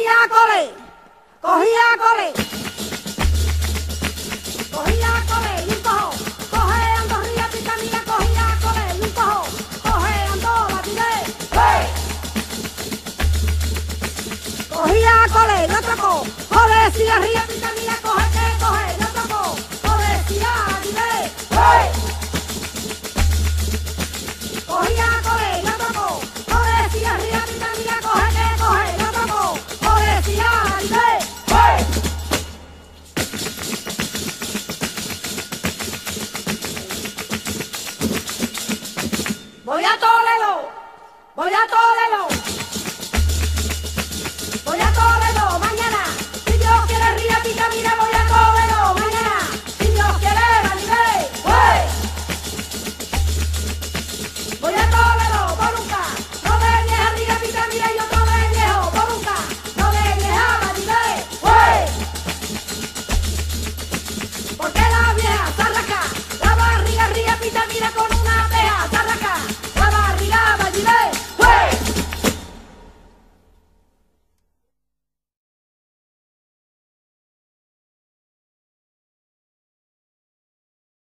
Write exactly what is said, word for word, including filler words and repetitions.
Cogía cole, cogía cole, cogía cole y un cojo, coge ando ría picanía, cogía cole y un cojo, coge ando la tiré, hey. Cogía cole y otro cojo, joder si la ría picanía, coge que coge y otro cojo, joder si la tiré, hey. Cogía cole y otro cojo, joder si la ría picanía, coge que coge y otro cojo, joder si la tiré, hey. Voy a Toledo, voy a Toledo.